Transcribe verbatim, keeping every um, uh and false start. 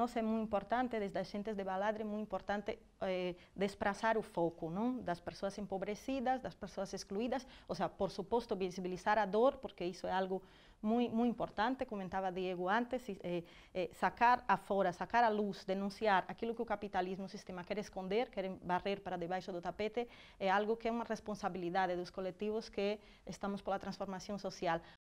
nós é muito importante, desde as gentes de Baladre, é muito importante eh, desplazar o foco, não? Das pessoas empobrecidas, das pessoas excluídas, ou seja, por suposto, visibilizar a dor, porque isso é algo muito, muito importante, comentava Diego antes, eh, eh, sacar afora, sacar à luz, denunciar aquilo que o capitalismo, o sistema quer esconder, quer barrer para debaixo do tapete, é algo que é uma responsabilidade dos coletivos que estamos pela transformação social.